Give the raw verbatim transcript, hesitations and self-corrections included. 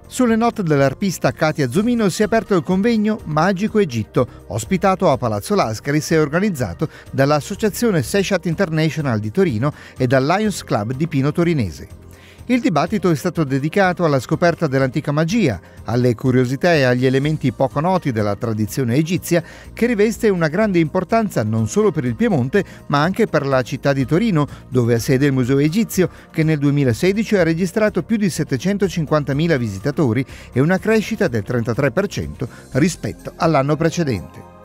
Sulle note dell'arpista Katia Zumino si è aperto il convegno Magico Egitto, ospitato a Palazzo Lascaris e organizzato dall'Associazione Seshat International di Torino e dal Lions Club di Pino Torinese. Il dibattito è stato dedicato alla scoperta dell'antica magia, alle curiosità e agli elementi poco noti della tradizione egizia, che riveste una grande importanza non solo per il Piemonte, ma anche per la città di Torino, dove ha sede il Museo Egizio, che nel duemilasedici ha registrato più di settecentocinquantamila visitatori e una crescita del trentatré per cento rispetto all'anno precedente.